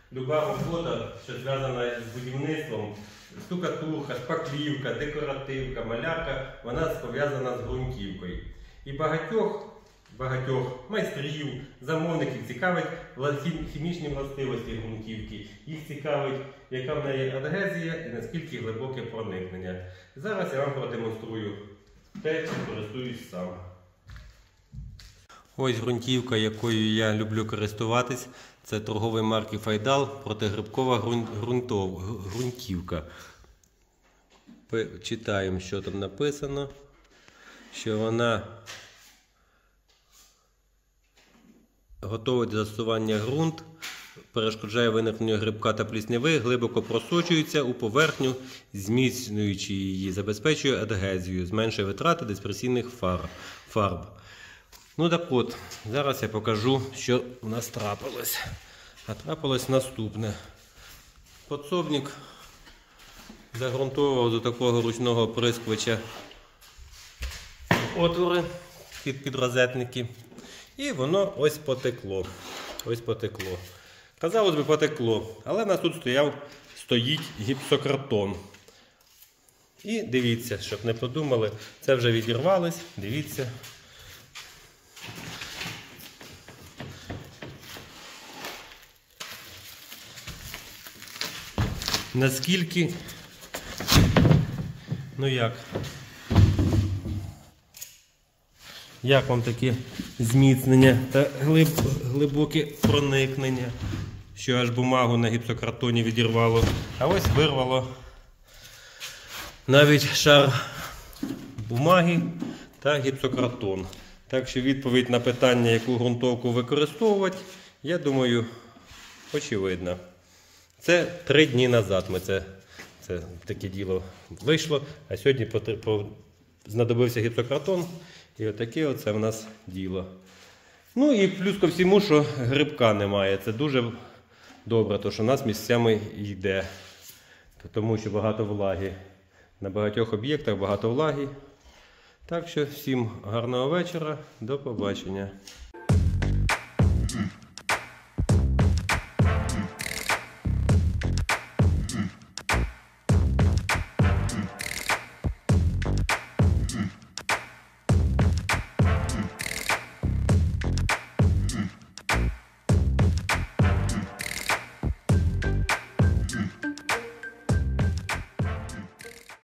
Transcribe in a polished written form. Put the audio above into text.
Люба робота, що зв'язана з будівництвом, штукатурка, шпаклівка, декоративка, малярка, вона пов'язана з ґрунтівкою. І багатьох майстрів, замовників цікавить хімічні властивості ґрунтівки. Їх цікавить, яка в неї адгезія і наскільки глибоке проникнення. Зараз я вам продемонструю те, чим користуюсь сам. Ось ґрунтівка, якою я люблю користуватись. Це торгової марки Файдал, протигрибкова ґрунтівка. Читаємо, що там написано. Що вона готовить до застосування ґрунт, перешкоджає виникненню грибка та плісняви, глибоко просочується у поверхню, зміцнюючи її, забезпечує адгезію, зменшує витрати дисперсійних фарб. Ну так от, зараз я покажу, що у нас трапилось. А трапилось наступне. Подсобник загрунтовував до такого ручного оприскувача отвори під розетники. І воно ось потекло. Ось потекло. Казалось би, потекло. Але в нас тут стоїть гіпсокартон. І дивіться, щоб не подумали, це вже відірвалось. Дивіться. Наскільки, ну як вам таке зміцнення та глибоке проникнення, що аж бумагу на гіпсокартоні відірвало, а ось вирвало навіть шар бумаги та гіпсокартон. Так що відповідь на питання, яку ґрунтовку використовувати, я думаю, очевидна. Це 3 дні назад це таке діло вийшло, а сьогодні знадобився гіпсокартон, і отаке оце в нас діло. Ну і плюс ко всьому, що грибка немає. Це дуже добре, тому що в нас місцями йде, тому що багато влаги. На багатьох об'єктах багато влаги. Так що всім гарного вечора, до побачення.